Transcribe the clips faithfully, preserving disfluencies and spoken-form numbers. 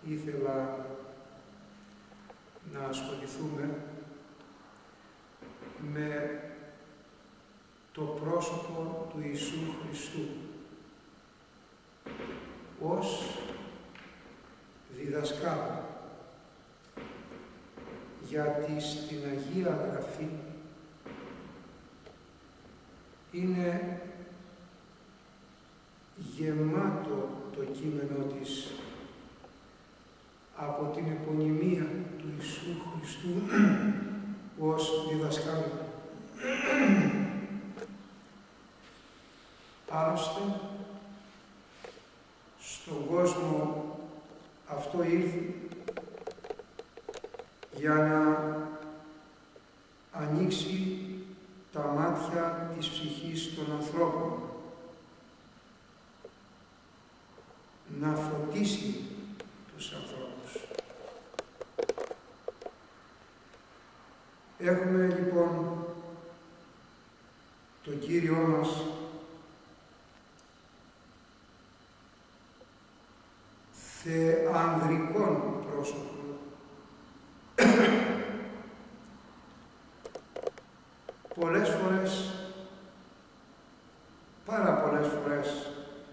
ήθελα να ασχοληθούμε με το πρόσωπο του Ιησού Χριστού ως διδασκάλου, γιατί στην Αγία Γραφή είναι γεμάτο το κείμενο της από την επωνυμία του Ιησού Χριστού ως διδασκάλου. Άλλωστε, στον κόσμο αυτό ήρθε για να ανοίξει τα μάτια της ψυχής των ανθρώπων, να φωτίσει τους ανθρώπους. Έχουμε λοιπόν τον Κύριό μας θεανδρικών πρόσωπων. Πολλές φορές, πάρα πολλές φορές,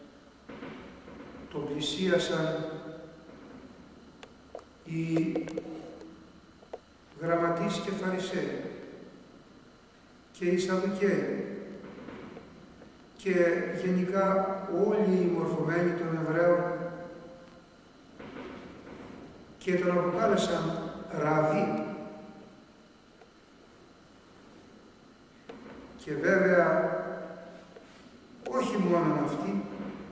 τον πλησίασαν οι γραμματείς και φαρισαίοι και οι Σαδουκαίοι και γενικά όλοι οι μορφωμένοι των Εβραίων και τον αποκάλεσαν Ραβί. Και βέβαια όχι μόνο αυτοί,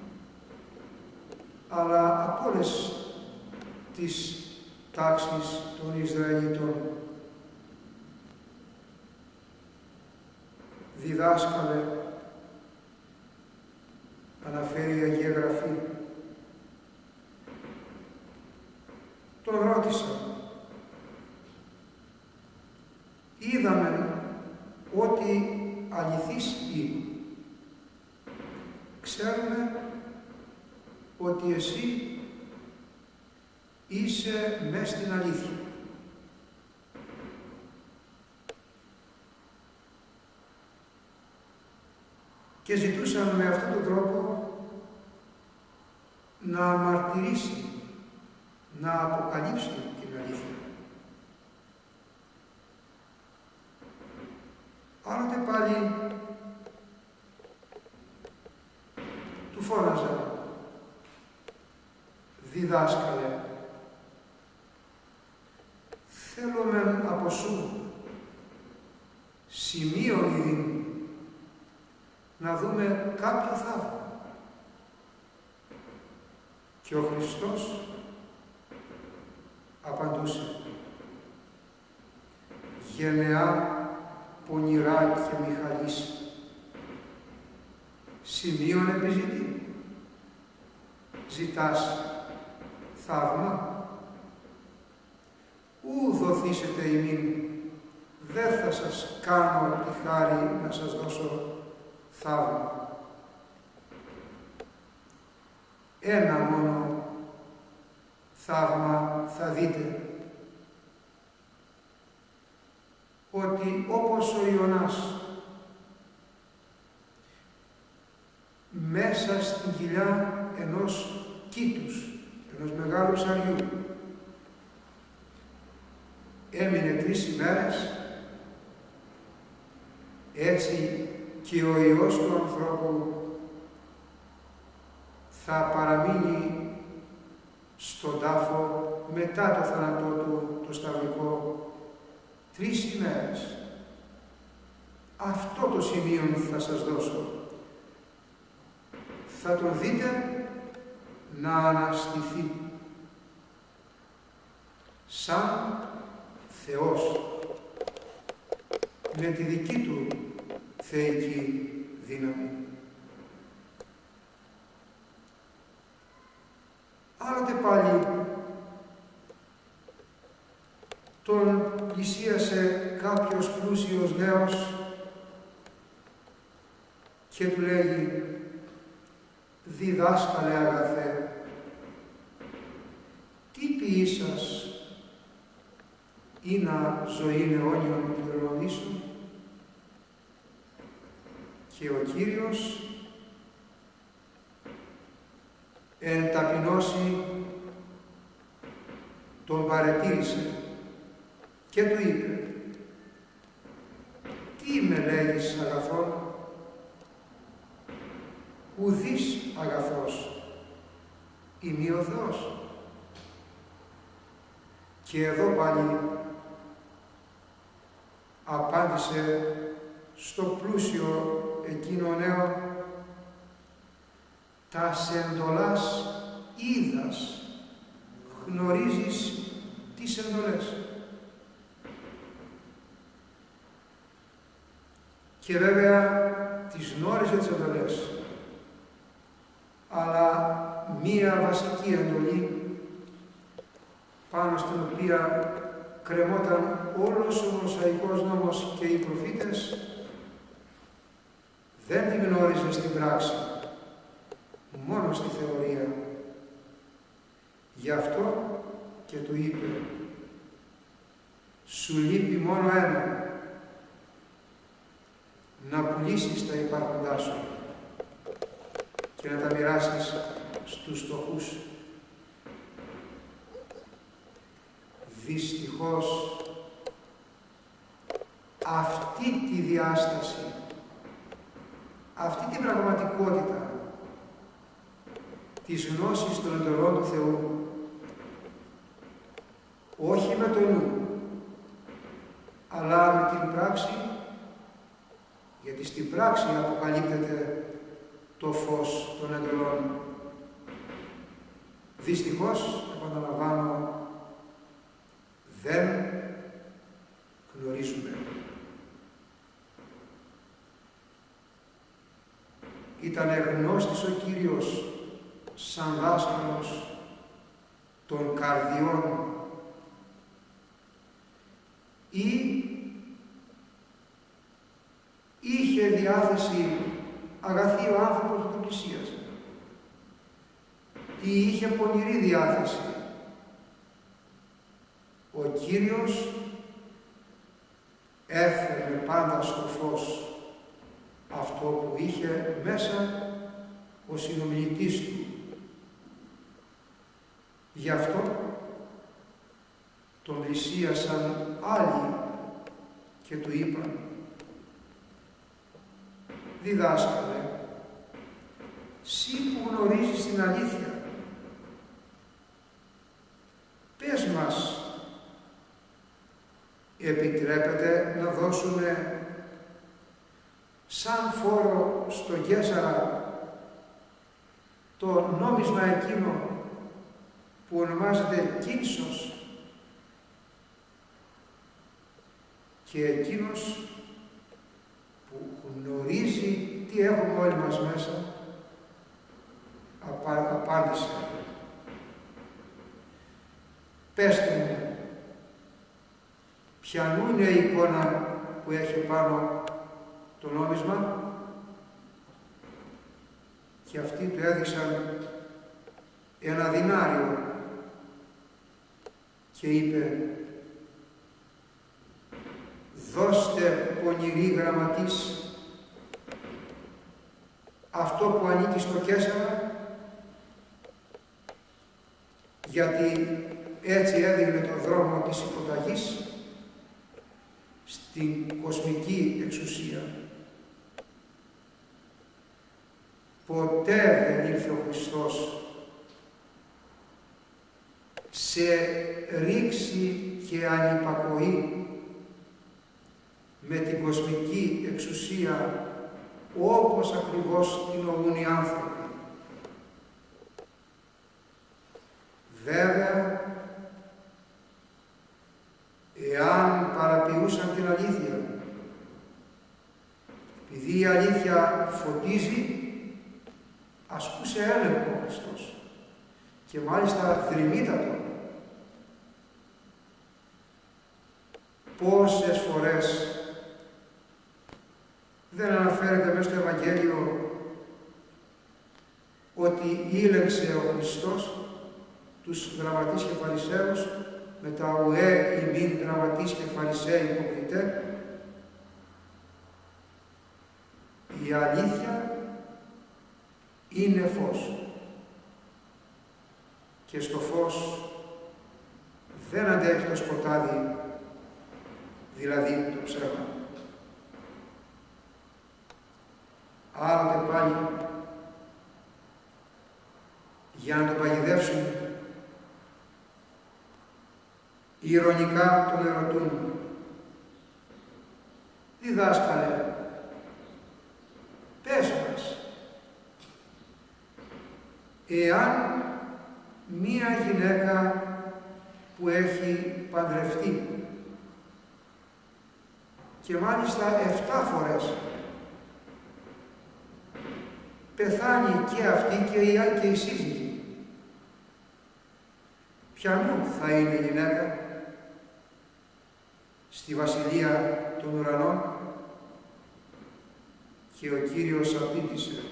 αλλά από όλες τις τάξεις των Ισραηλιτών. Διδάσκαλε, αναφέρει η Αγία Γραφή. Τον ρώτησα. Είδαμε ότι αληθής είναι. Ξέρουμε ότι εσύ είσαι μες στην αλήθεια. Και ζητούσαν με αυτόν τον τρόπο να μαρτυρήσει, να αποκαλύψει την αλήθεια. Άλλοτε πάλι του φώναζα, διδάσκαλε, θέλουμε από σου σημείων ειδήν να δούμε κάποιο θαύμα. Και ο Χριστός απαντούσε, γενεά πονηρά και μηχαλής, σημείων επιζητεί. Ζητάς θαύμα, ου δοθήσετε ημίν, δεν θα σας κάνω τη χάρη να σας δώσω θαύμα. Ένα μόνο θαύμα θα δείτε, ότι όπως ο Ιωνάς μέσα στην κοιλιά ενός κήτους, ενός μεγάλου ψαριού, έμεινε τρεις ημέρες, έτσι και ο Υιός του ανθρώπου θα παραμείνει στον τάφο μετά το θάνατό του, το σταυρικό, τρεις ημέρες. Αυτό το σημείο θα σας δώσω. Θα τον δείτε να αναστηθεί σαν Θεός με τη δική του θεϊκή δύναμη. Άλλοτε πάλι τον πλησίασε κάποιος πλούσιος νέος και του λέγει, διδάσκαλε αγαθέ, τι ίσας ή να ζωήν αιώνιον κληρονομήσουν, και ο Κύριος εν ταπεινώσει τον παρετήρησε και του είπε: «Τι με λέγεις αγαθόν?» «Ουδείς αγαθός, είμαι ο Θεός». Και εδώ πάλι απάντησε στο πλούσιο εκείνο νέο: «Τα εντολάς είδας, γνωρίζεις τις εντολές». Και βέβαια τις γνώριζε τις εντολές, αλλά μία βασική εντολή πάνω στην οποία κρεμόταν όλος ο Μωσαϊκός νόμος και οι προφήτες, δεν την γνώριζε στην πράξη, μόνο στη θεωρία. Γι' αυτό και του είπε: «Σου λείπει μόνο ένα, να πουλήσεις τα υπάρχοντά σου και να τα μοιράσεις στους φτωχούς». Δυστυχώς αυτή τη διάσταση, αυτή την πραγματικότητα της γνώσης των εντολών του Θεού, όχι με το νου, αλλά με την πράξη, γιατί στην πράξη αποκαλύπτεται το φως των εντολών. Δυστυχώς, επαναλαμβάνω, δεν γνωρίζουμε. Ήταν γνώστης ο Κύριος σαν δάσκαλος των καρδιών, ή είχε διάθεση αγαθή ο άνθρωπος που τον πλησίαζε, ή είχε πονηρή διάθεση. Ο Κύριος έφερε πάντα στο φως αυτό που είχε μέσα ο συνομιλητής του. Γι' αυτό τον πλησίασαν άλλοι και του είπαν: «Διδάσκαλε, σύ που γνωρίζεις την αλήθεια, πες μας, επιτρέπεται να δώσουμε σαν φόρο στον Καίσαρα το νόμισμα εκείνο που ονομάζεται κίνσος?» Και εκείνος που γνωρίζει τι έχουμε όλοι μας μέσα απα, απάντησε: «Πέστε μου, ποιανού είναι η εικόνα που έχει πάνω το νόμισμα?» Και αυτοί του έδειξαν ένα δινάριο και είπε: «Δώστε πονηροί γραμματείς αυτό που ανήκει στο Καίσαρα», γιατί έτσι έδειχνε το δρόμο της υποταγής στην κοσμική εξουσία. Ποτέ δεν ήρθε ο Χριστός σε ρήξη και ανυπακοή με την κοσμική εξουσία, όπως ακριβώς την νοούν οι άνθρωποι. Βέβαια, εάν παραποιούσαν την αλήθεια, επειδή η αλήθεια φωτίζει, ασκούσε έλεγχο ο Χριστός, και μάλιστα δρυμύτατο. Πόσες φορές δεν αναφέρεται μέσα στο Ευαγγέλιο ότι ήλεγξε ο Χριστός τους γραμματείς και φαρισαίους με τα ουέ ημίν γραμματείς και φαρισαίοι υποκριτέ, η αλήθεια είναι φως και στο φως δεν αντέχει το σκοτάδι, δηλαδή το ψέμα. Άλλοτε πάλι, για να τον παγιδεύσουν, ηρωνικά τον ερωτούν: «Διδάσκαλε, πες μας, εάν μία γυναίκα που έχει παντρευτεί και μάλιστα εφτά φορές πεθάνει και αυτή και η, και η σύζυγη, ποιανού θα είναι η γυναίκα στη βασιλεία των ουρανών?» Και ο Κύριος απήντησε: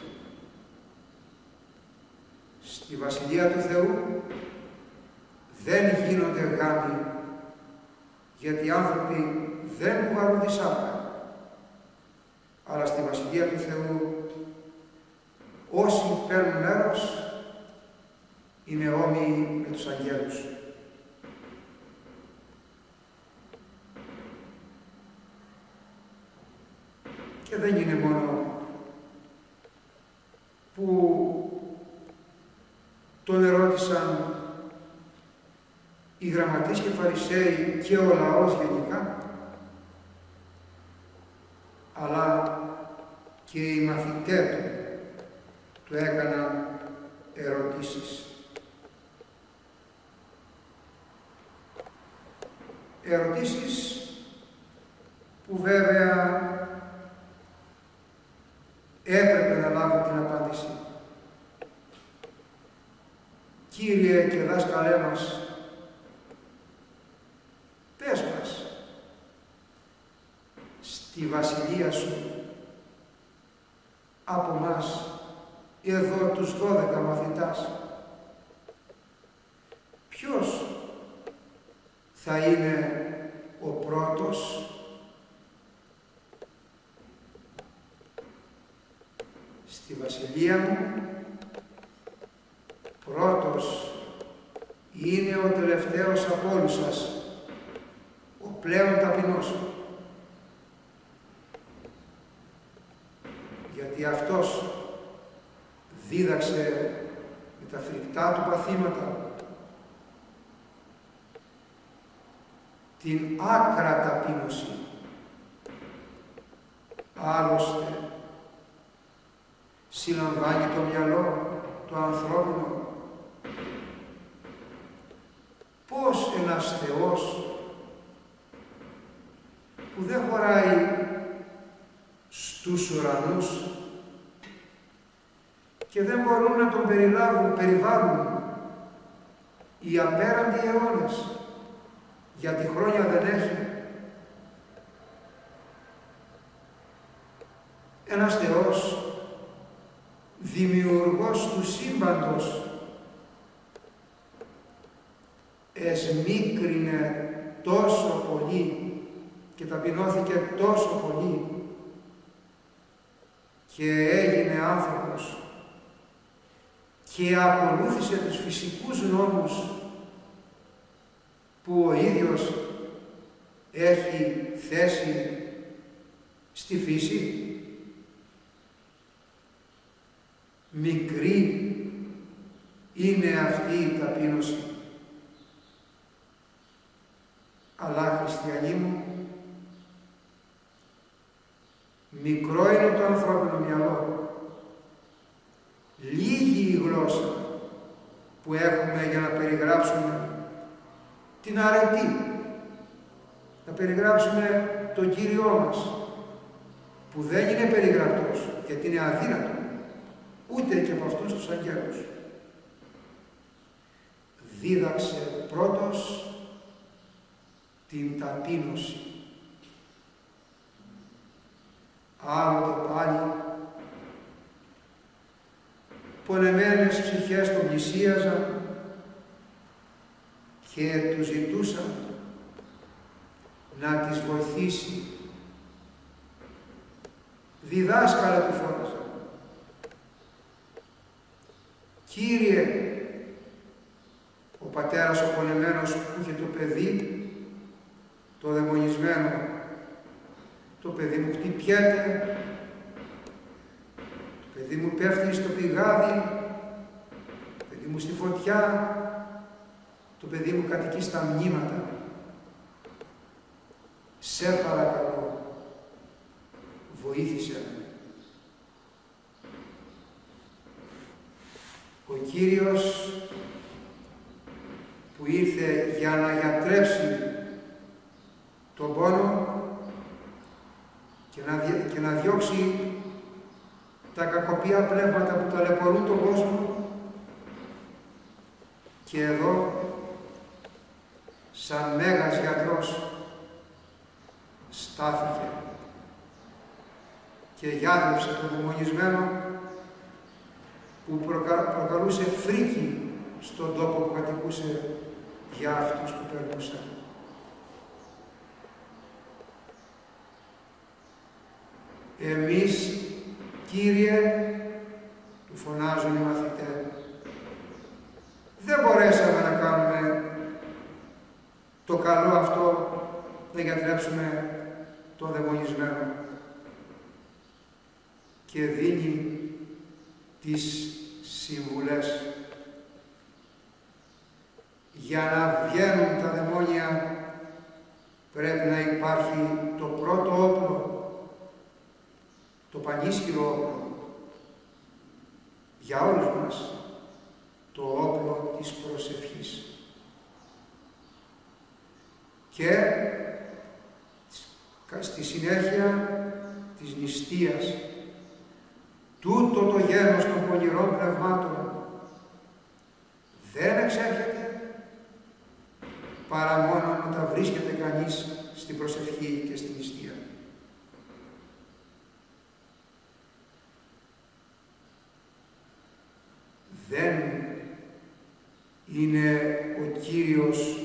«Στη βασιλεία του Θεού δεν γίνονται γάμοι, γιατί οι άνθρωποι δεν κουβαλούν τη σάρκα, αλλά στη βασιλεία του Θεού όσοι παίρνουν μέρος είναι όμοιοι με τους αγγέλους». Και δεν είναι μόνο που τον ερώτησαν οι γραμματείς και φαρισαίοι και ο λαός γενικά, αλλά και οι μαθητές του του έκαναν ερωτήσεις. Ερωτήσεις που βέβαια έπρεπε να λάβει την απάντηση. «Κύριε και δάσκαλέ μας, πες μας, στη βασιλεία σου, από μας, εδώ τους δώδεκα μαθητάς, ποιος θα είναι ο πρώτος?» «Στη βασιλεία μου, πρώτος είναι ο τελευταίος από όλους σας, ο πλέον ταπεινός, γιατί αυτός δίδαξε με τα φρικτά του παθήματα την άκρα ταπείνωση. Άλλωστε, συλλαμβάνει το μυαλό το ανθρώπινο. Πώς ένας Θεός που δεν χωράει στους ουρανούς και δεν μπορούν να τον περιλάβουν, περιβάλλουν οι απέραντοι αιώνες, γιατί χρόνια δεν έχει. Ένας Θεός, δημιουργός του σύμπαντος, εσμίκρινε τόσο πολύ και ταπεινώθηκε τόσο πολύ και έγινε άνθρωπος και ακολούθησε τους φυσικούς νόμους που ο ίδιος έχει θέσει στη φύση. Μικρή είναι αυτή η ταπείνωση. Αλλά, χριστιανοί μου, μικρό είναι το ανθρώπινο μυαλό. Λίγη η γλώσσα που έχουμε για να περιγράψουμε την αρετή, να περιγράψουμε τον Κύριό μας, που δεν είναι περιγραπτός, γιατί είναι αδύνατο, ούτε και από αυτούς τους αγγέλους. Δίδαξε πρώτος την ταπείνωση. Άλλοτε πάλι πονεμένες ψυχές τον πλησίαζαν και του ζητούσαν να τις βοηθήσει. «Διδάσκαλε», του φώναζαν. «Κύριε», ο πατέρας ο πονεμένος που είχε το παιδί, το δαιμονισμένο, «το παιδί μου χτυπιέται, το παιδί μου πέφτει στο πηγάδι, το παιδί μου στη φωτιά, το παιδί μου κατοικεί στα μνήματα. Σε παρακαλώ, βοήθησε με». Ο Κύριος που ήρθε για να γιατρέψει τον πόνο και να, δι... και να διώξει τα κακοποιά πνεύματα που ταλαιπωρούν τον κόσμο, και εδώ, σαν μέγας γιατρός, στάθηκε και γιάτρεψε τον δαιμονισμένο που προκα... προκαλούσε φρίκη στον τόπο που κατοικούσε για αυτούς που περνούσαν. «Εμείς, Κύριε», του φωνάζουν οι μαθητές, «δεν μπορέσαμε να κάνουμε το καλό αυτό, να γιατρέψουμε τον δαιμονισμένο». Και δίνει τις συμβουλές για να βγαίνουν τα δαιμόνια. Πρέπει να υπάρχει το πρώτο όπλο, το πανίσχυρο όπλο, για όλους μας, το όπλο της προσευχής. Και στη συνέχεια της νηστείας, τούτο το γένος των πονηρών πνευμάτων δεν εξέρχεται παρά μόνο όταν βρίσκεται κανείς στην προσευχή και στην νηστεία. Δεν είναι ο Κύριος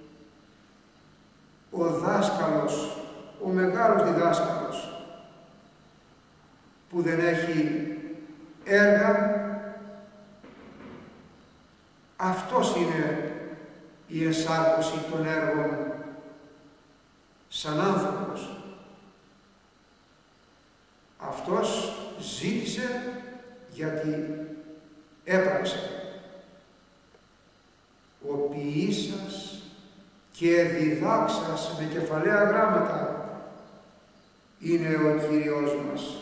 ο δάσκαλος, ο μεγάλος διδάσκαλος, που δεν έχει έργα. Αυτός είναι η ενσάρκωση των έργων σαν άνθρωπος. Αυτός ζήτησε γιατί έπραξε. «Ο ποιήσας και διδάξας με κεφαλαία γράμματα» είναι ο Κύριος μας.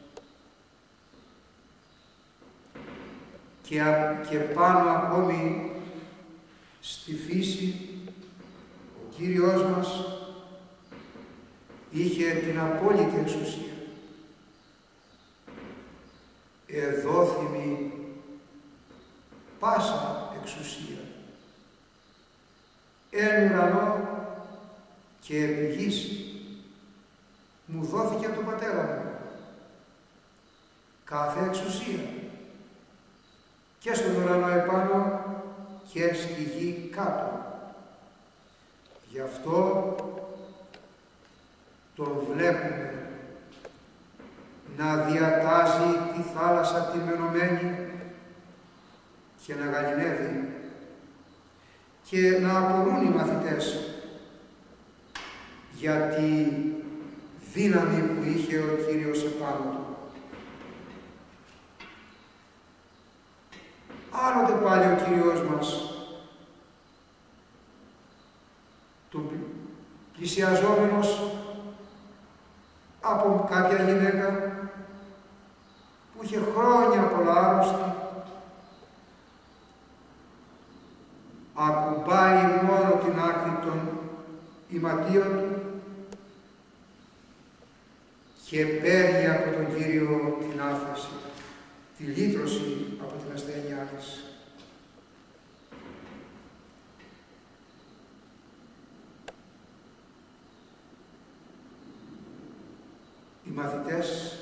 Και, και πάνω ακόμη στη φύση, ο Κύριος μας είχε την απόλυτη εξουσία. «Εδόθημη πάσα εξουσία εν ουρανό και επί γης, μου δόθηκε από τον Πατέρα μου κάθε εξουσία, και στον ουρανό επάνω και στη γη κάτω». Γι' αυτό τον βλέπουμε να διατάζει τη θάλασσα τη μενωμένη και να γαληνεύει, και να απορούν οι μαθητές για τη δύναμη που είχε ο Κύριος επάνω του. Άλλοτε πάλι ο Κύριος μας, του πλησιαζόμενος από κάποια γυναίκα που είχε χρόνια πολλά άρρωστη, ακουμπάει μόνο την άκρη των ηματίων του και παίρνει από τον Κύριο την άφεση, τη λύτρωση από την ασθένειά της. Οι μαθητές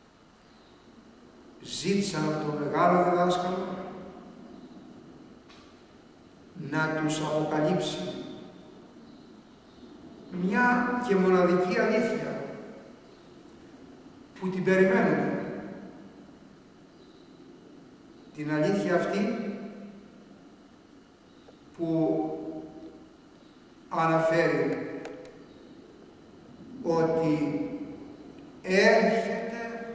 ζήτησαν από τον μεγάλο διδάσκαλο να τους αποκαλύψει μια και μοναδική αλήθεια που την περιμένουμε. Την αλήθεια αυτή που αναφέρει ότι έρχεται,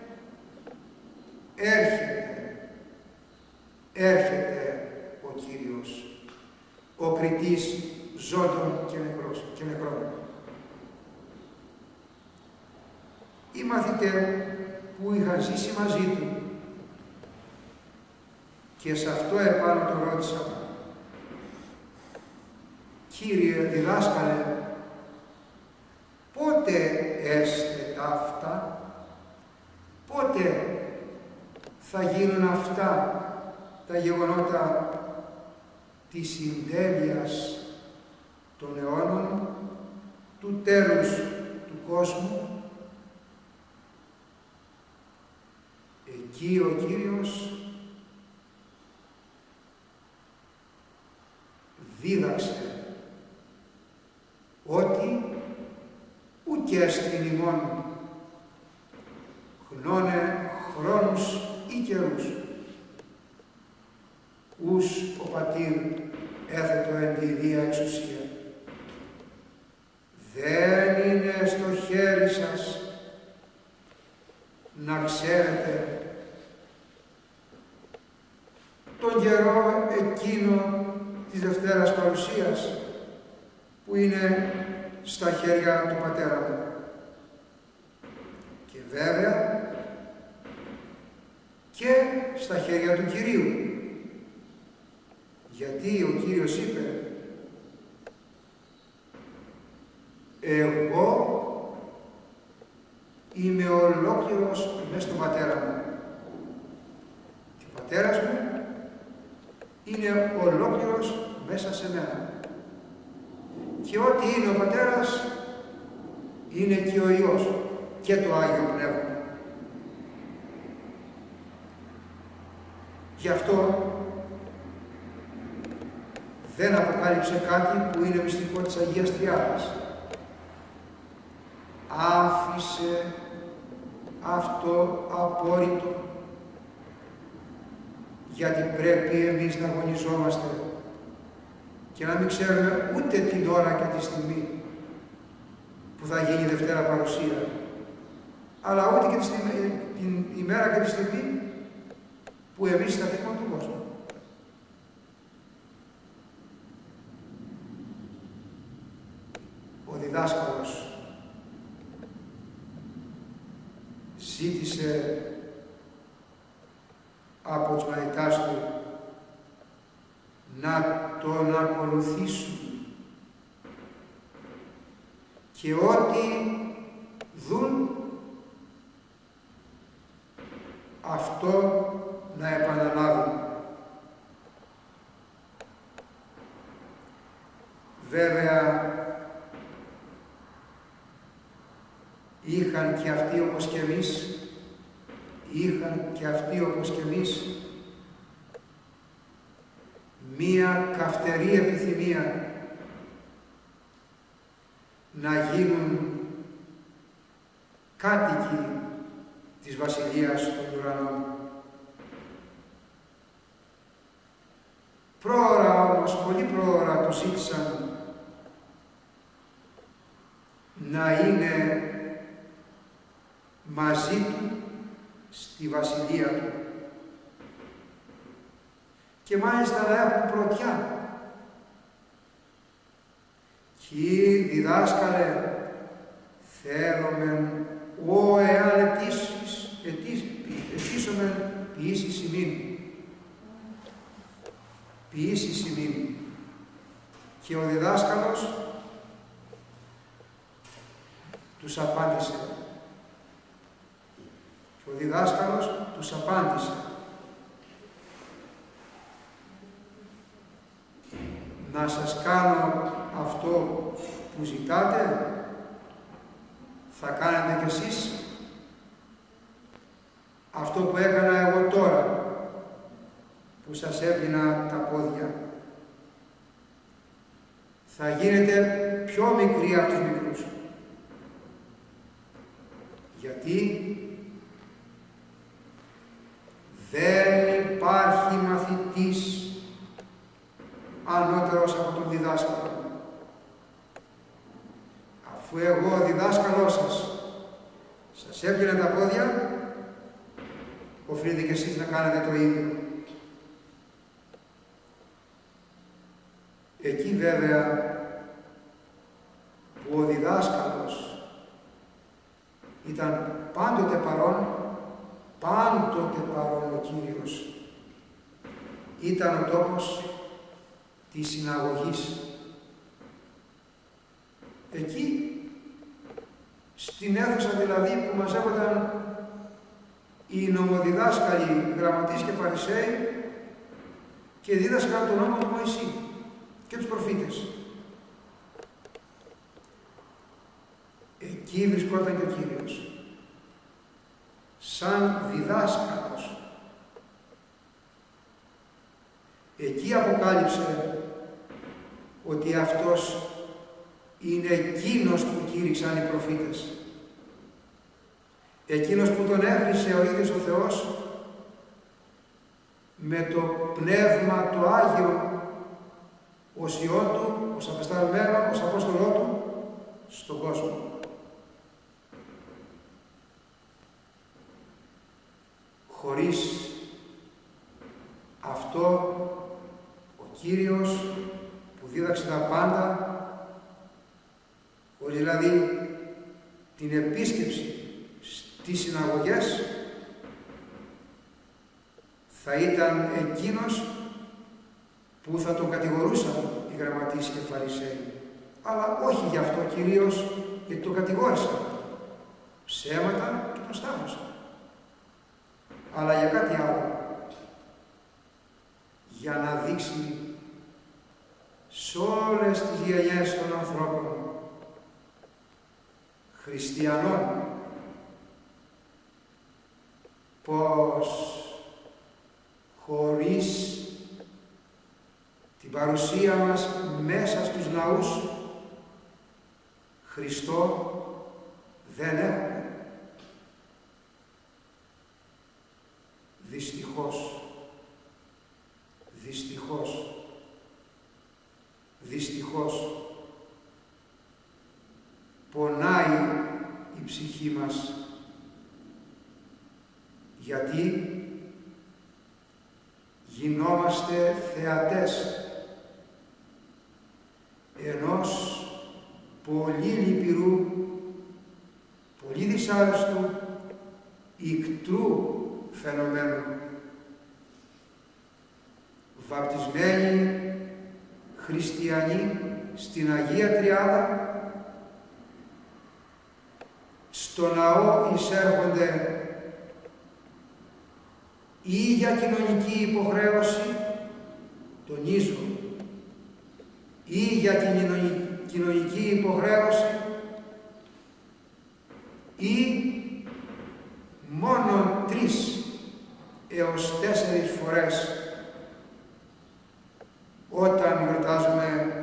έρχεται, έρχεται ο Κύριος, ο κριτής ζώντων και, νεκρός, και νεκρών. Οι μαθητές που είχαν ζήσει μαζί του και σε αυτό επάνω τον ρώτησα, Κύριε διδάσκαλε, πότε έστε ταύτα, πότε θα γίνουν αυτά τα γεγονότα της συντέλειας των αιώνων, του τέλους του κόσμου? Εκεί ο Κύριος δίδαξε ότι ουκ στην ημών γνώνε χρόνους ή καιρούς, ους ο Πατήρ έθετο εν τη Ιδία εξουσία. Δεν είναι στο χέρι σας να ξέρετε τον καιρό εκείνο της Δευτέρας Παρουσίας που είναι στα χέρια του Πατέρα μου. Και βέβαια και στα χέρια του Κυρίου. Γιατί ο Κύριος είπε εγώ είμαι ολόκληρος μες στον Πατέρα μου. Και ο Πατέρας μου είναι ολόκληρος μέσα σε μένα. Και ό,τι είναι ο Πατέρας είναι και ο Υιός και το Άγιο Πνεύμα. Γι' αυτό δεν αποκάλυψε κάτι που είναι μυστικό της Αγίας Τριάδας. Άφησε αυτό απόρριτο, γιατί πρέπει εμείς να αγωνιζόμαστε και να μην ξέρουμε ούτε την ώρα και τη στιγμή που θα γίνει η Δευτέρα Παρουσία, αλλά ούτε και τη στιγμή, την ημέρα και τη στιγμή που εμείς θα θύμουμε τον κόσμο. Ο διδάσκαλος ζήτησε από τους μαθητάς του να τον ακολουθήσουν και ό,τι δουν αυτό να επαναλάβουν. Βέβαια είχαν και αυτοί όπως και εμείς, είχαν και αυτοί όπως και εμείς μία καυτερή επιθυμία να γίνουν κάτοικοι της Βασιλείας των Ουρανών. Πρόωρα όμως, πολύ πρόωρα το ζήτησαν να είναι μαζί του στη Βασιλεία του και μάλιστα να έχουν πρωτιά. Κι διδάσκαλε, θέλομεν, ο εάν ετήσεις, ετήσομεν ποιήσεις ημίν. Ποιήσεις ημίν. Και ο διδάσκαλος τους απάντησε. Και ο διδάσκαλος τους απάντησε. Να σας κάνω αυτό που ζητάτε, θα κάνετε κι εσείς αυτό που έκανα εγώ τώρα, που σας έπλυνα τα πόδια. θα γίνετε πιο μικροί από τους μικρούς. Γιατί δεν υπάρχει μαθητής ανώτερος από τον διδάσκαλο. Αφού εγώ διδάσκαλός σας σας έπλυνα τα πόδια, οφείλετε και εσείς να κάνετε το ίδιο. Εκεί βέβαια που ο διδάσκαλος ήταν πάντοτε παρόν, πάντοτε παρόν ο Κύριος, ήταν ο τόπος της συναγωγής. Εκεί, στην αίθουσα δηλαδή που μαζεύονταν οι νομοδιδάσκαλοι, γραμματείς και φαρισαίοι και δίδασκαν τον νόμο του Μωυσή και τους προφήτες. Εκεί βρισκόταν και ο Κύριος, σαν διδάσκαλος. Εκεί αποκάλυψε ότι αυτός είναι εκείνος που κήρυξαν οι προφήτες. Εκείνος που τον έχρισε ο ίδιος ο Θεός με το Πνεύμα το Άγιο ως Υιόν Του, ως απεσταλμένο, ως Απόστολό Του στον κόσμο. Χωρίς αυτό ο Κύριος που δίδαξε τα πάντα, χωρίς δηλαδή την επίσκεψη στις συναγωγές, θα ήταν εκείνος που θα τον κατηγορούσαν οι γραμματείς και φαρισαίοι. Αλλά όχι γι' αυτό κυρίως, γιατί τον κατηγόρησαν. Ψέματα και τον σταύρωσαν. Αλλά για κάτι άλλο. Για να δείξει σε όλες τις γενιές των ανθρώπων, χριστιανών, πως χωρίς την παρουσία μας μέσα στους ναούς Χριστό δεν έχουμε. Δυστυχώς, δυστυχώς, δυστυχώς πονάει η ψυχή μας. Γιατί γινόμαστε θεατές ενός πολύ λυπηρού, πολύ δυσάρεστου, ικτρού φαινομένου. Βαπτισμένοι χριστιανοί στην Αγία Τριάδα, στο ναό εισέρχονται ή για κοινωνική υποχρέωση, τονίζω, ή για την κοινωνική υποχρέωση, ή μόνο τρεις έως τέσσερις φορές όταν γιορτάζουμε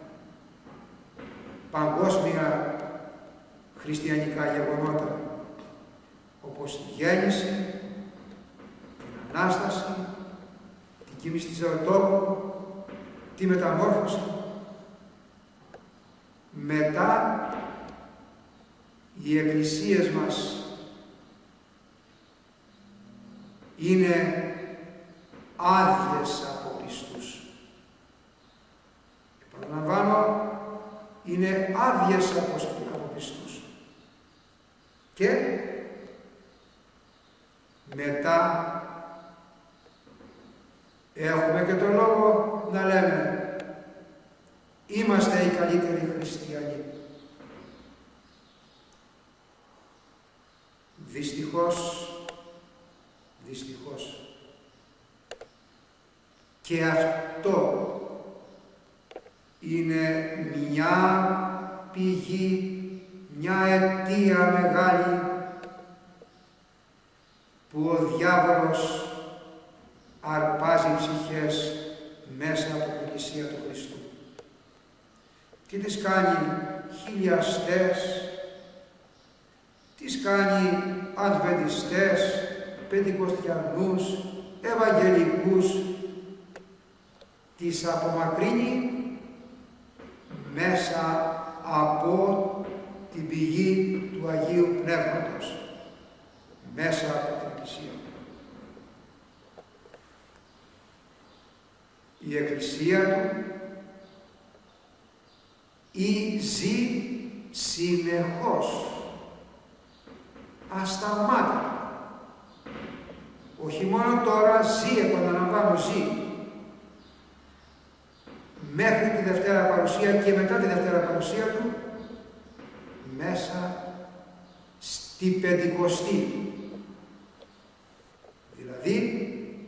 παγκόσμια χριστιανικά γεγονότα, όπως τη γέννηση, την Ανάσταση, την κοίμηση της Θεοτόκου, τη μεταμόρφωση. Μετά οι εκκλησίες μας είναι άδειες από πιστούς. Επαναλαμβάνω, είναι άδειες από πιστούς. Και μετά έχουμε και τον λόγο να λέμε είμαστε οι καλύτεροι χριστιανοί. Δυστυχώς, δυστυχώς. Και αυτό είναι μια πηγή, μια αιτία μεγάλη που ο διάβολος αρπάζει ψυχές μέσα από την Εκκλησία του Χριστού. και τις κάνει χιλιαστές, τις κάνει αδβεντιστές, πεντηκοστιανούς, ευαγγελικούς, τις απομακρύνει μέσα από την πηγή του Αγίου Πνεύματος, μέσα από την Εκκλησία. Η Εκκλησία του ή ζει συνεχώς, ασταμάτητα. Όχι μόνο τώρα ζει, επαναλαμβάνω, ζει. Μέχρι τη Δευτέρα Παρουσία και μετά τη Δευτέρα Παρουσία του, μέσα στη Πεντηκοστή. Δηλαδή,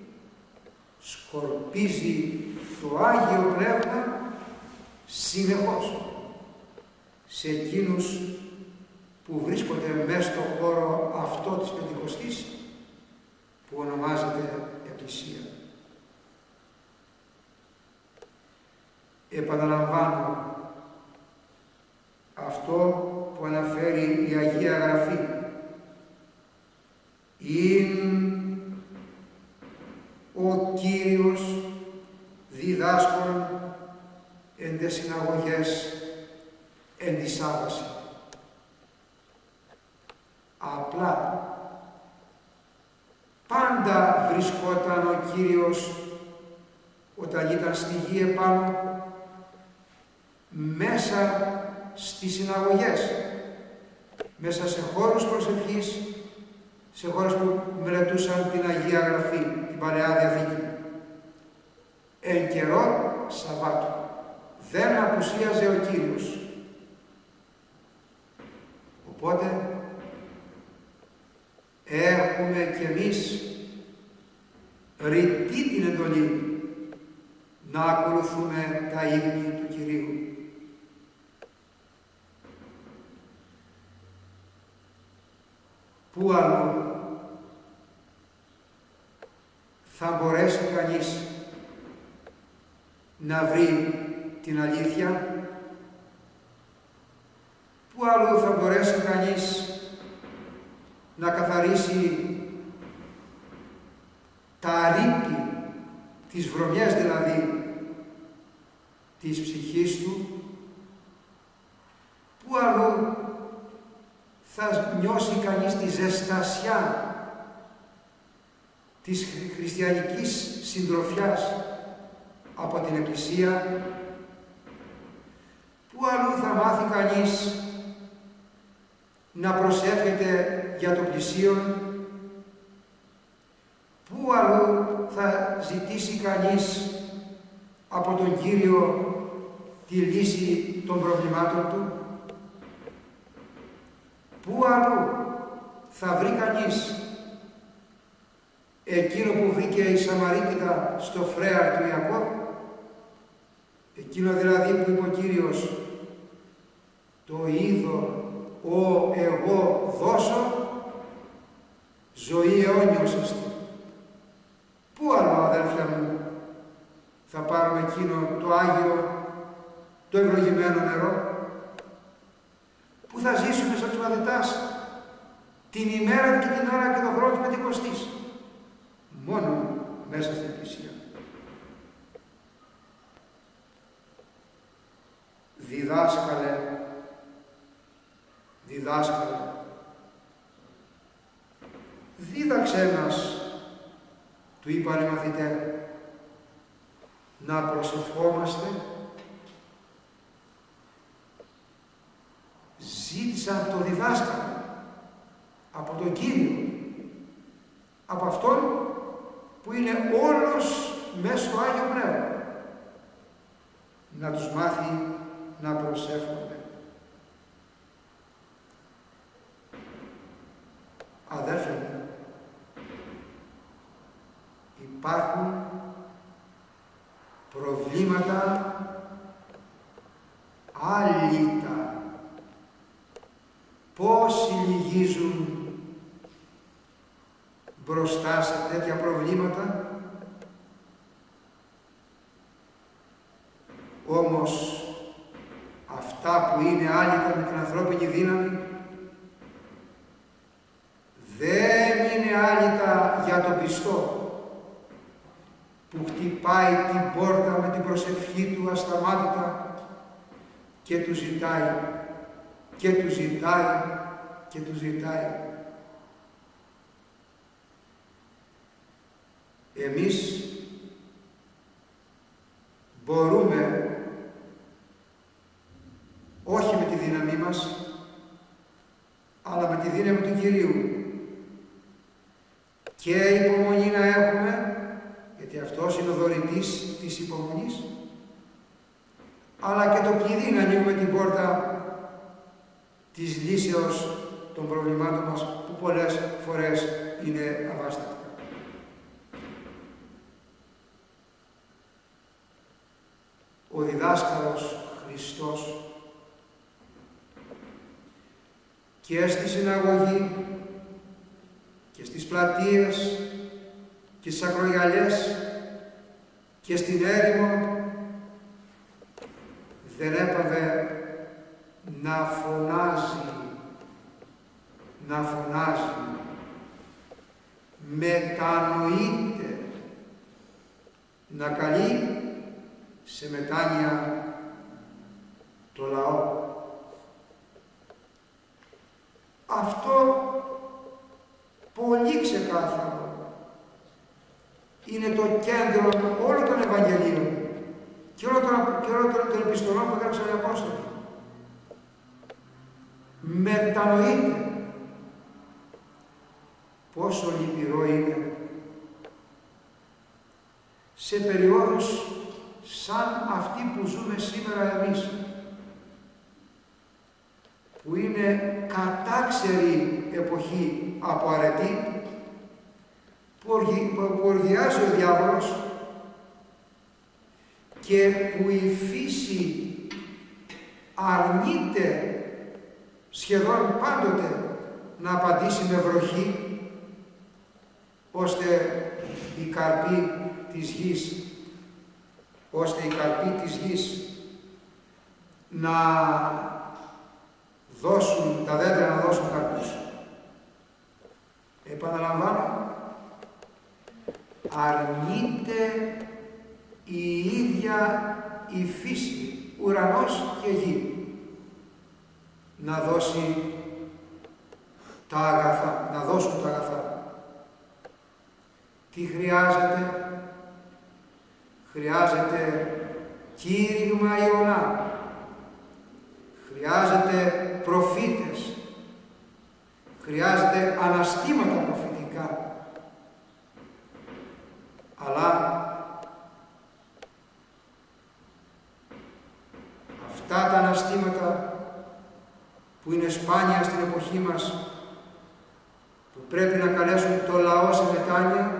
σκορπίζει το Άγιο Πνεύμα συνεχώς σε εκείνους που βρίσκονται μέσα στον χώρο αυτό της Πεντηκοστής που ονομάζεται Εκκλησία. Επαναλαμβάνω αυτό που αναφέρει η Αγία Γραφή. Είναι ο Κύριος διδάσκων εν τες συναγωγές εν τη Σάββαση. Απλά πάντα βρισκόταν ο Κύριος όταν ήταν στη γη επάνω, μέσα στις συναγωγές, μέσα σε χώρους προσευχής, σε χώρους που μελετούσαν την Αγία Γραφή, την Παλαιά Διαθήκη. Εν καιρό Σαββάτου δεν απουσίαζε ο Κύριος. Οπότε έχουμε κι εμείς ρητή την εντολή να ακολουθούμε τα ίχνη του Κυρίου. Πού αλλού θα μπορέσει κανείς να βρει την αλήθεια, πού αλλού θα μπορέσει κανείς να καθαρίσει τα αρρύπη, τις βρωμιές δηλαδή της ψυχής του, πού αλλού θα νιώσει κανείς τη ζεστασιά της χριστιανικής συντροφιάς από την Εκκλησία, πού αλλού θα μάθει κανείς να προσεύχεται για το πλησίον, πού αλλού θα ζητήσει κανείς από τον Κύριο τη λύση των προβλημάτων του, πού αλλού θα βρει κανείς εκείνο που βρήκε η Σαμαρίτιδα στο φρέαρ του Ιακώβ, εκείνο δηλαδή που είπε ο Κύριος, το είδω ο εγώ δώσω, ζωή αιώνιος εστί. Πού άλλο, αδέλφια μου, θα πάρουμε εκείνο το Άγιο, το ευλογημένο νερό, που θα ζήσουμε σαν τους μαθητάς την ημέρα και την ώρα και τον χρόνο της Πεντηκοστής, μόνο μέσα στην Εκκλησία. Διδάσκαλε, διδάσκαλε, δίδαξέ μας, του είπαν οι μαθητές, να προσευχόμαστε. Ζήτησαν από τον διδάσκαλο, από τον Κύριο, από Αυτόν που είναι όλος μέσα στο Άγιο Πνεύμα, να τους μάθει να προσεύχονται. Αδέρφια μου, υπάρχουν προβλήματα άλυτα. Πόσοι λυγίζουν μπροστά σε τέτοια προβλήματα, όμως ανθρώπινη δύναμη δεν είναι άλυτα για τον πιστό που χτυπάει την πόρτα με την προσευχή του ασταμάτητα και του ζητάει και του ζητάει και του ζητάει. Εμείς μπορούμε, όχι με τη δύναμή μας, αλλά με τη δύναμη του Κυρίου, και υπομονή να έχουμε, γιατί αυτός είναι ο δωρητής της υπομονής, αλλά και το κλειδί να ανοίγουμε την πόρτα της λύσεως των προβλημάτων μας, που πολλές φορές είναι αβάσταχτα. Ο διδάσκαλος Χριστός και στη συναγωγή και στις πλατείες και στις ακρογιαλιές και στην έρημο δεν έπαβε να φωνάζει, να φωνάζει, μετανοείται, να καλεί σε μετάνοια το λαό. Αυτό πολύ ξεκάθαρο είναι το κέντρο όλων των Ευαγγελίων και όλων των, των επιστολών που έγραψαν οι Απόστολοι. Μετανοείται πόσο λυπηρό είναι σε περιόδους σαν αυτή που ζούμε σήμερα εμείς, που είναι κατάξερη εποχή από αρετή, που, οργι, που οργιάζει ο διάβολος και που η φύση αρνείται σχεδόν πάντοτε να απαντήσει με βροχή, ώστε η καρπή της γης ώστε η καρπή της γης να δώσουν, τα δέντρα να δώσουν καρπούς. Επαναλαμβάνω, αρνείται η ίδια η φύση, ουρανός και γη, να δώσει τα αγαθά, να δώσουν τα αγαθά. Τι χρειάζεται? Χρειάζεται κήρυγμα Ιωνά, χρειάζεται προφήτες, χρειάζεται αναστήματα προφητικά, αλλά αυτά τα αναστήματα που είναι σπάνια στην εποχή μας, που πρέπει να καλέσουν το λαό σε μετάνοια,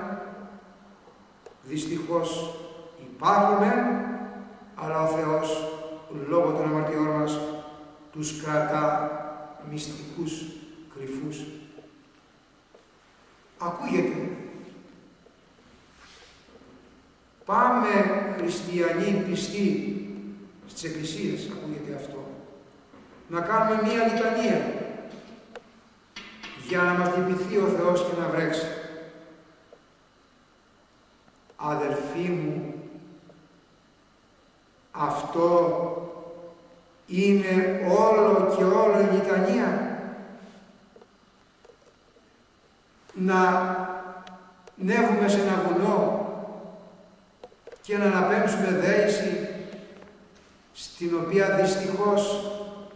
δυστυχώς υπάρχουν, αλλά ο Θεός, λόγω των αμαρτιών μας, τους κρατά μυστικούς, κρυφούς. Ακούγεται. Πάμε χριστιανοί πιστοί στις εκκλησίες, ακούγεται αυτό, να κάνουμε μία λιτανία για να μας λυπηθεί ο Θεός και να βρέξει. Αδελφοί μου, αυτό είναι όλο και όλο η λιτανία. Να νεύουμε σε ένα βουνό και να αναπέμψουμε δέηση, στην οποία δυστυχώς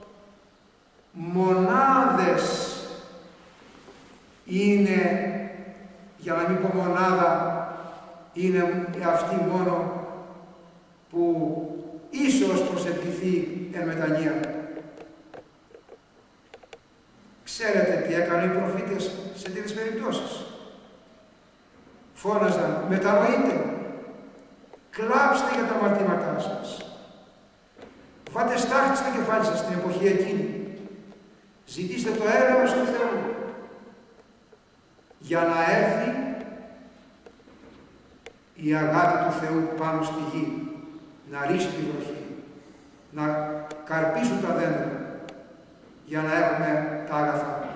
μονάδες είναι, για να μην πω μονάδα, είναι αυτή μόνο που ίσως προσευχηθεί εν μετανία. Ξέρετε τι έκαναν οι προφήτες σε τέτοιες περιπτώσεις? Φώναζαν, μετανοείτε, κλάψτε για τα αμαρτήματά σας, βάλτε στάχτη στο κεφάλι σας στην εποχή εκείνη, ζητήστε το έλεος του Θεού, για να έρθει η αγάπη του Θεού πάνω στη γη, να ρίξει τη βροχή, να καρπίσουν τα δέντρα για να έχουμε τα αγαθά.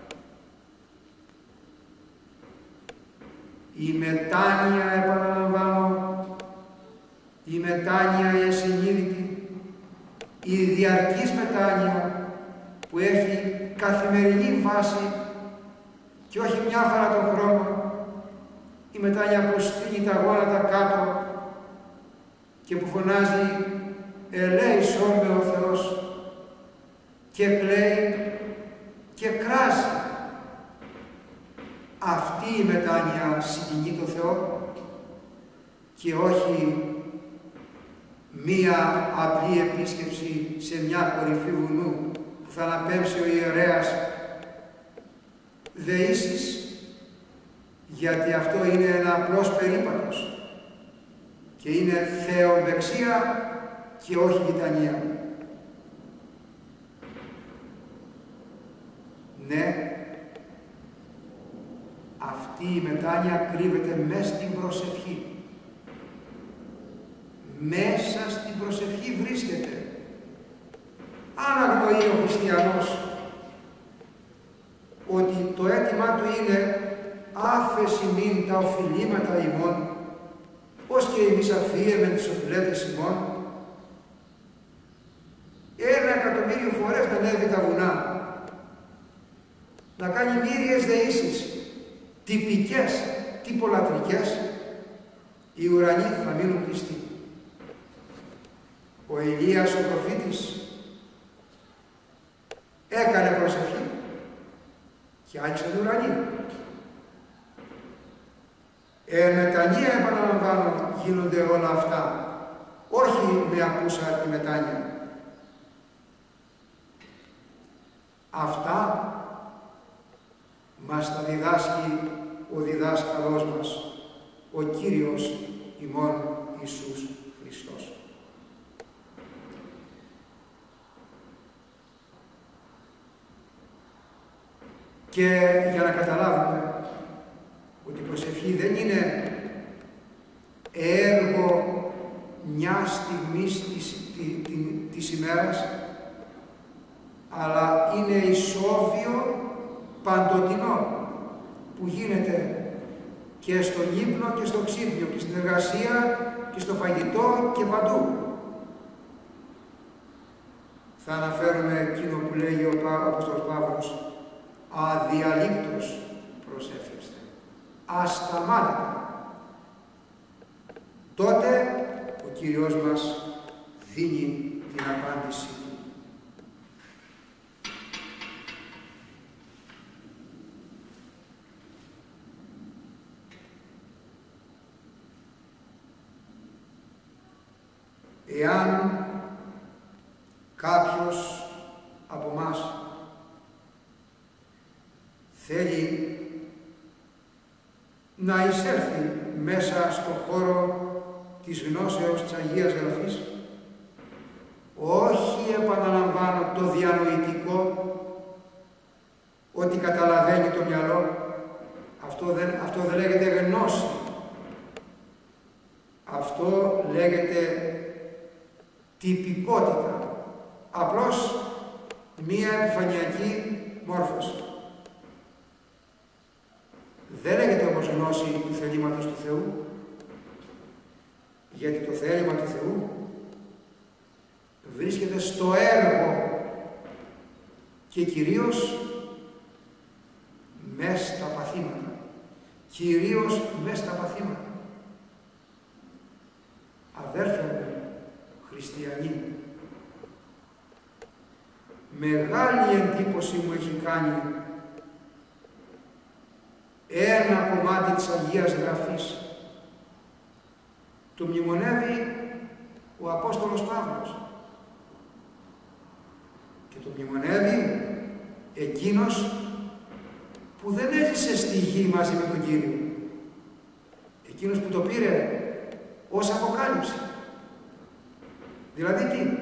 Η μετάνοια, επαναλαμβάνω, η μετάνοια η ασυνείδητη, η διαρκής μετάνοια που έχει καθημερινή βάση και όχι μια φορά τον χρόνο, η μετάνοια που στείνει τα γόνατα κάτω και που φωνάζει «Ελέησόν με ο Θεός» και κλαίει και κράζει. Αυτή η μετάνοια συγκινεί το Θεό και όχι μία απλή επίσκεψη σε μια κορυφή βουνού που θα αναπέμψει ο ιερέας δεήσεις, γιατί αυτό είναι ένα απλός περίπατος και είναι θεομεξία και όχι γειτανία. Ναι, αυτή η μετάνοια κρύβεται μέσα στην προσευχή. Μέσα στην προσευχή βρίσκεται. Αν αγνοεί ο χριστιανός ότι το αίτημά του είναι άφεση μην τα οφειλήματα ημών, ως και εμείς αφίεμε τις οφειλέτες ημών, ένα εκατομμύριο φορές να ανέβει τα βουνά, να κάνει μύριες δεήσεις, τυπικές, τυπολατρικές, οι ουρανοί θα μείνουν κλειστοί. Ο Ηλίας ο προφήτης έκανε προσευχή και άνοιξαν οι ουρανοί. Εν μετανία, επαναλαμβάνω, γίνονται όλα αυτά, όχι με ακούσα τη μετάνοια. Αυτά μας τα διδάσκει ο διδάσκαλός μας, ο Κύριος ημών Ιησούς Χριστός. Και για να καταλάβουμε ότι η προσευχή δεν είναι έργο μια στιγμής της, της, της ημέρας, αλλά είναι ισόβιο παντοτινό που γίνεται και στον ύπνο και στο ξύπνιο και στην εργασία και στο φαγητό και παντού. Θα αναφέρουμε εκείνο που λέγει ο Απόστολος Παύλος, αδιαλείπτως προσεύχεστε, ασταμάτητα. Τότε ο Κύριος μας δίνει την απάντηση του. Εάν κάποιος από μας θέλει να εισέλθει μέσα στον χώρο της γνώσεως της Αγίας Γραφής, όχι, επαναλαμβάνω, το διανοητικό, ότι καταλαβαίνει το μυαλό, αυτό δεν, αυτό δεν λέγεται γνώση. Αυτό λέγεται τυπικότητα, απλώς μία επιφανειακή μόρφωση. Δεν λέγεται όμως γνώση του θελήματος του Θεού, γιατί το θέλημα του Θεού βρίσκεται στο έργο και κυρίως μέσα στα παθήματα. Κυρίως μέσα στα παθήματα. Αδέρφια μου, χριστιανοί, μεγάλη εντύπωση μου έχει κάνει ένα κομμάτι της Αγίας Γραφής. Το μνημονεύει ο Απόστολος Παύλος και το μνημονεύει εκείνος που δεν έζησε στη γη μαζί με τον Κύριο, εκείνος που το πήρε ως αποκάλυψη. Δηλαδή τι?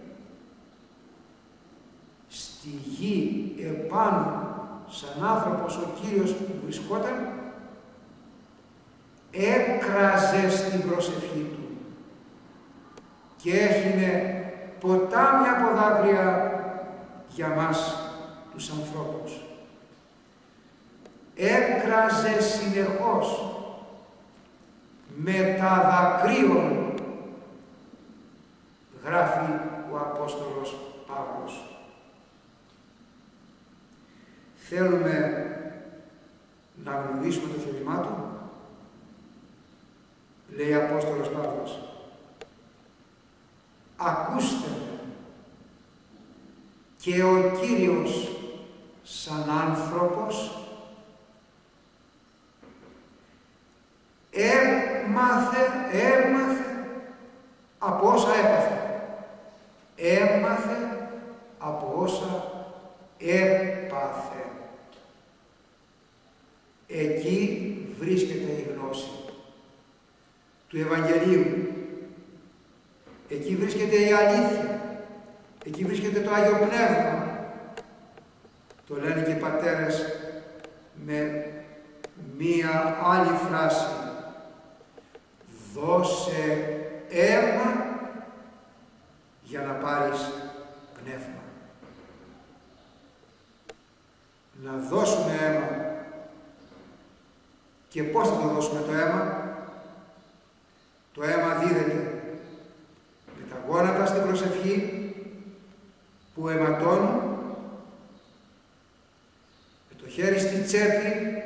Στη γη επάνω σαν άνθρωπος ο Κύριος που βρισκόταν, έκραζε στην προσευχή του και έχινε ποτάμια από δάκρυα για μας τους ανθρώπους. Έκραζε συνεχώς με τα δακρύων, γράφει ο Απόστολος Παύλος. Θέλουμε να γνωρίσουμε το θέλημά του, λέει ο Απόστολος Παύλος. Ακούστε με, και ο Κύριος σαν άνθρωπος έμαθε, έμαθε από όσα έπαθε. Έμαθε από όσα έπαθε. Εκεί βρίσκεται η γνώση του Ευαγγελίου. Εκεί βρίσκεται η αλήθεια. Εκεί βρίσκεται το Άγιο Πνεύμα. Το λένε και οι πατέρες με μία άλλη φράση. Δώσε αίμα για να πάρεις πνεύμα. Να δώσουμε αίμα. Και πώς θα το δώσουμε το αίμα? Το αίμα δίδεται με τα γόνατα στην προσευχή που αιματώνουν, με το χέρι στη τσέπη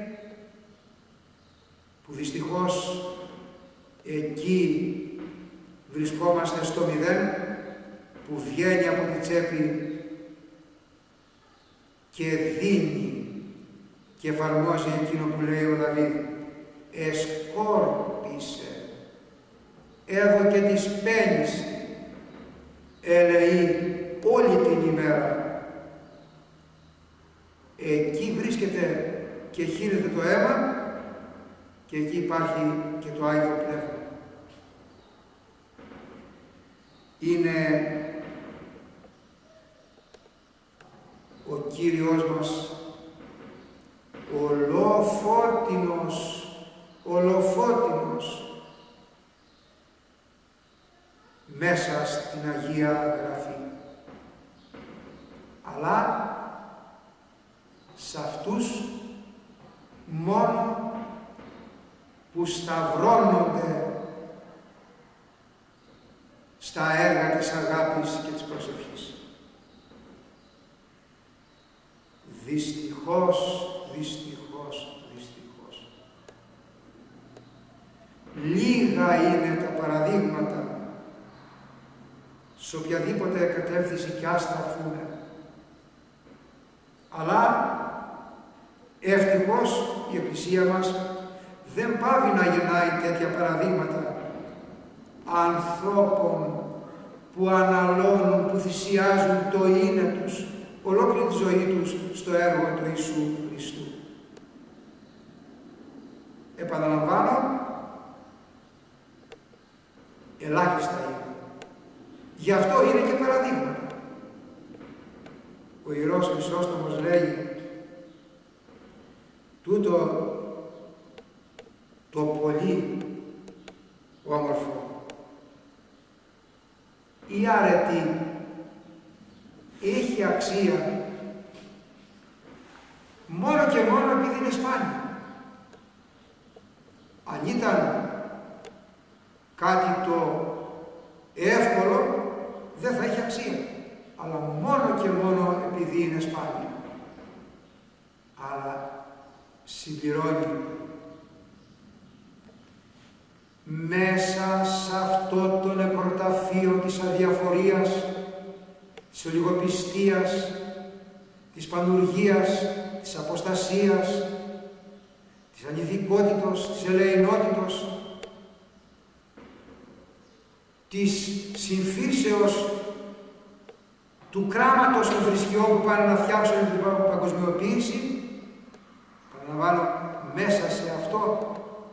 που δυστυχώς εκεί βρισκόμαστε στο μηδέν, που βγαίνει από τη τσέπη και δίνει και εφαρμόζει εκείνο που λέει ο Δαβίδ. Εσκόρπισε, έδωκε της πένηση, ελεεί όλη την ημέρα. Εκεί βρίσκεται και χύνεται το αίμα και εκεί υπάρχει και το Άγιο Πνεύμα. Είναι ο Κύριος μας ολοφώτινος, ολοφώτινος μέσα στην Αγία Γραφή. Αλλά σε αυτούς μόνο που σταυρώνονται στα έργα της αγάπης και της προσευχής. Δυστυχώς, δυστυχώς, δυστυχώς. Λίγα είναι τα παραδείγματα σε οποιαδήποτε κατεύθυνση κι ας στραφούμε. Αλλά ευτυχώς η Εκκλησία μας δεν πάβει να γεννάει τέτοια παραδείγματα ανθρώπων που αναλώνουν, που θυσιάζουν το είναι τους, ολόκληρη τη ζωή τους στο έργο του Ιησού Χριστού. Επαναλαμβάνω, ελάχιστα είναι. Γι' αυτό είναι και παραδείγματα. Ο Ιερός Χρυσόστομος λέγει τούτο το πολύ όμορφο η αρετή έχει αξία μόνο και μόνο επειδή είναι σπάνια. Αν ήταν κάτι το εύκολο δεν θα έχει αξία, αλλά μόνο και μόνο επειδή είναι σπάνια. Αλλά συμπληρώνει μέσα σε αυτό το νεκροταφείο της αδιαφορίας, της ολιγοπιστίας, της πανουργίας, της αποστασίας, της ανηθικότητος, της ελεηνότητος, της συμφύσεως του κράματος των θρησκειών που πάνε να φτιάξουν την παγκοσμιοποίηση. Παραλαμβάνω, μέσα σε αυτό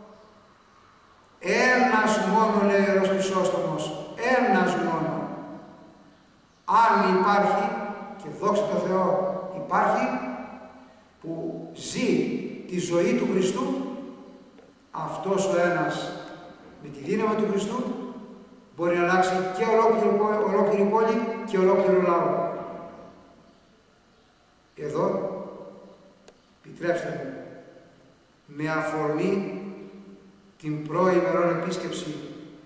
ένας μόνο, λέει ο Ιερός Χρυσόστομος, ένας μόνο. Αν υπάρχει, και δόξα τω Θεώ υπάρχει, που ζει τη ζωή του Χριστού, αυτός ο ένας με τη δύναμη του Χριστού μπορεί να αλλάξει και ολόκληρη, ολόκληρη πόλη και ολόκληρο λαό. Εδώ, επιτρέψτε μου, με αφορμή την προημερών επίσκεψη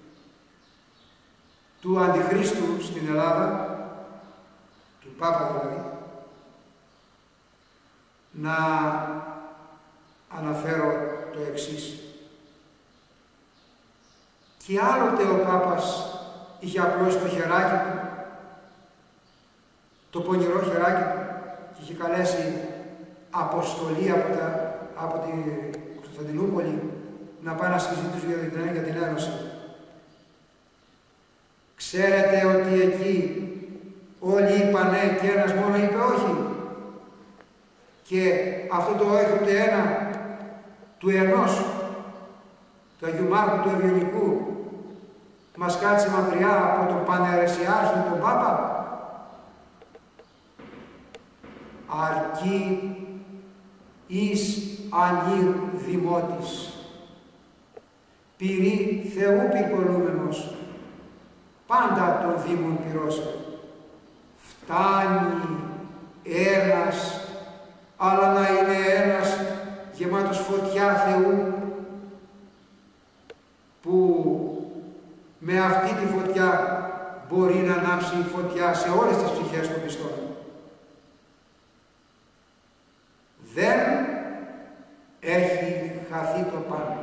του Αντιχρίστου στην Ελλάδα, του Πάπα δηλαδή, να αναφέρω το εξής. Και άλλοτε ο Πάπας είχε απλώσει το χεράκι του, το πονηρό χεράκι του, και είχε καλέσει αποστολή από, τα, από την Κωνσταντινούπολη να πάει να συζητήσουν για την, για την Ένωση. Ξέρετε ότι εκεί όλοι είπαν ναι και ένας μόνο είπε όχι. Και αυτό το όχι ούτε ένα του ενός, του Αγίου Μάρκου του Ευγενικού, μας κάτσε μακριά από τον Παναιρεσιάρχη, τον Πάπα. Αρκεί εις ανήρ δημότης, πυρή Θεού πυρπολούμενος, πάντα τον Δήμον πυρώσε. Φτάνει ένας, αλλά να είναι ένας γεμάτος φωτιά Θεού, που με αυτή τη φωτιά μπορεί να ανάψει η φωτιά σε όλες τις ψυχές των πιστών. Δεν έχει χαθεί το πάνω.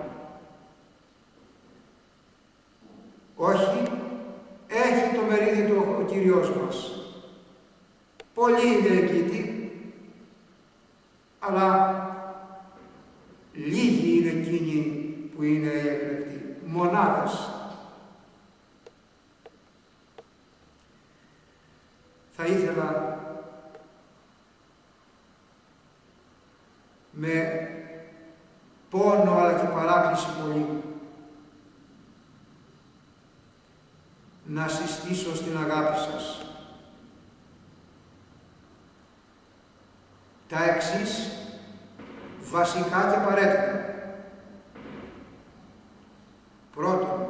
Όχι, έχει το μερίδιο του ο Κύριος μας. Πολλοί είναι εκλητοί, αλλά λίγοι είναι εκείνοι που είναι οι εκλεκτοί. Μονάδες. Θα ήθελα με πόνο αλλά και παράκληση πολύ να συστήσω στην αγάπη σας τα εξής βασικά και απαραίτητα. Πρώτον,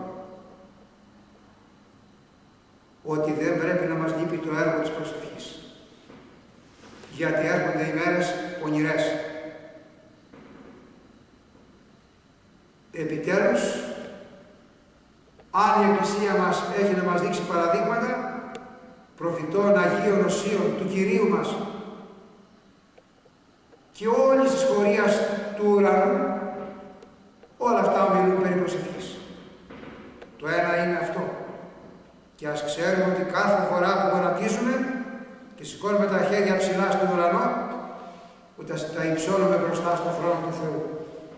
ότι δεν πρέπει να μας λείπει το έργο της προσευχής, γιατί έρχονται ημέρες πονηρές. Επιτέλους, αν η Εκκλησία μας έχει να μας δείξει παραδείγματα προφητών Αγίων Οσίων του Κυρίου μας και όλης της χωρίας του ουρανού, όλα αυτά ομιλούν περί προσευχής. Το ένα είναι αυτό. Και ας ξέρουμε ότι κάθε φορά που γονατίζουμε και σηκώνουμε τα χέρια ψηλά στον ουρανό, ούτε τα υψώνουμε μπροστά στον θρόνο του Θεού.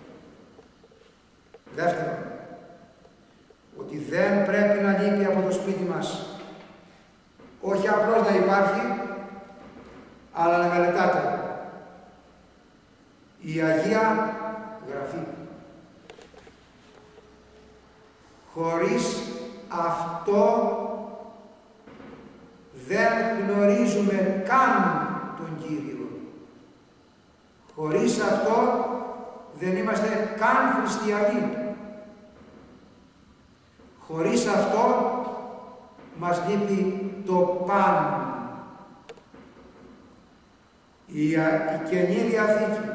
Δεύτερον, ότι δεν πρέπει να λείπει από το σπίτι μας, όχι απλώς να υπάρχει, αλλά να μελετάτε η Αγία Γραφή. Χωρίς αυτό δεν γνωρίζουμε καν τον Κύριο. Χωρίς αυτό δεν είμαστε καν χριστιανοί. Χωρίς αυτό μας λείπει το παν. Η, η Καινή Διαθήκη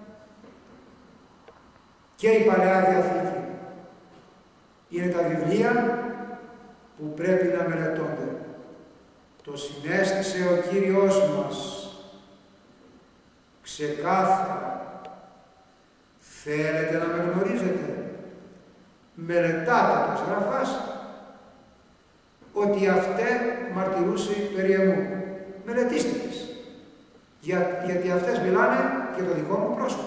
και η Παλαιά Διαθήκη είναι τα βιβλία που πρέπει να μελετώνται. Το συνέστησε ο Κύριος μας ξεκάθαρα. Θέλετε να με γνωρίζετε? Μελετάτε το Γραφάς, ότι αυτέ μαρτυρούσε περί εμού. Μελετήστε τις, Για, γιατί αυτές μιλάνε για το δικό μου πρόσωπο.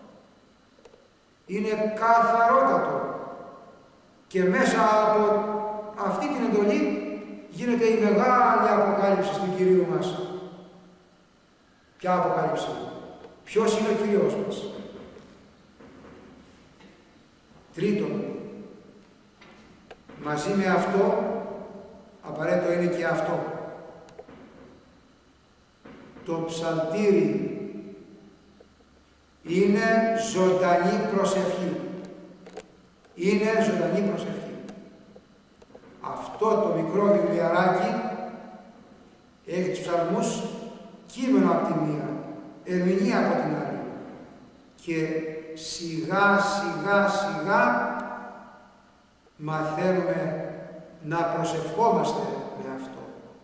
Είναι καθαρότατο και μέσα από αυτή την εντολή γίνεται η μεγάλη αποκάλυψη του Κυρίου μας. Ποια αποκάλυψη? Ποιος είναι ο Κύριος μας? Τρίτον, μαζί με αυτό, απαραίτητο είναι και αυτό. Το ψαλτήρι είναι ζωντανή προσευχή. Είναι ζωντανή προσευχή. Αυτό το μικρό βιβλιαράκι έχει τους ψαλμούς κείμενο από τη μία ερμηνεία από την άλλη. Και σιγά σιγά σιγά μαθαίνουμε να προσευχόμαστε με αυτό.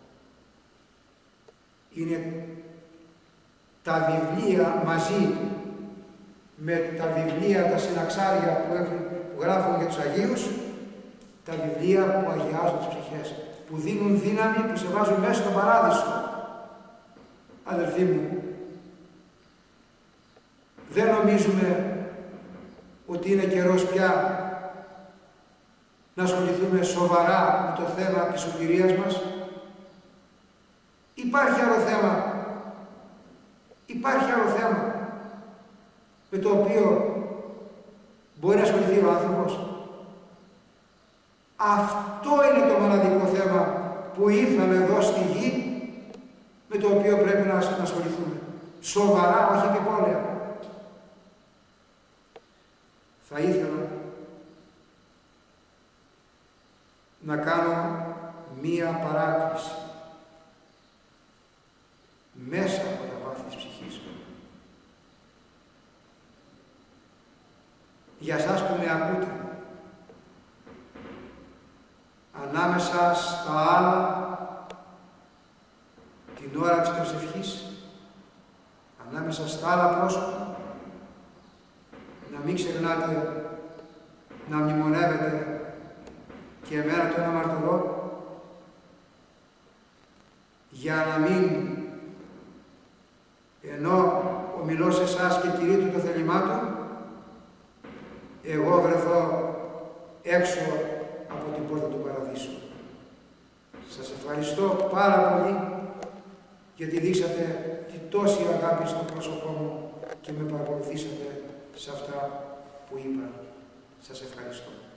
Είναι τα βιβλία μαζί με τα βιβλία, τα συναξάρια που, έχουν, που γράφουν για τους Αγίους, τα βιβλία που αγιάζουν τις ψυχές, που δίνουν δύναμη, που σε βάζουν μέσα στον παράδεισο. Αδελφοί μου, δεν νομίζουμε ότι είναι καιρός πια να ασχοληθούμε σοβαρά με το θέμα της σωτηρίας μας. Υπάρχει άλλο θέμα. Υπάρχει άλλο θέμα με το οποίο μπορεί να ασχοληθεί ο άνθρωπος. Αυτό είναι το μοναδικό θέμα που ήρθαμε εδώ στη γη, με το οποίο πρέπει να ασχοληθούμε. Σοβαρά, όχι επιπόλαια. Θα ήθελα να κάνω μία παράκληση μέσα από τα βάθη της ψυχής μου. Για σας που με ακούτε, ανάμεσα στα άλλα, την ώρα της προσευχής, ανάμεσα στα άλλα πρόσωπα, να μην ξεχνάτε να μνημονεύετε και εμένα τον αμαρτωλό, για να μην, ενώ ομιλώ σε εσάς και κηρύττω το θέλημά του, εγώ βρεθώ έξω από την πόρτα του Παραδείσου. Σας ευχαριστώ πάρα πολύ γιατί δείξατε τη τόση αγάπη στο πρόσωπό μου και με παρακολουθήσατε σε αυτά που είπα. Σας ευχαριστώ.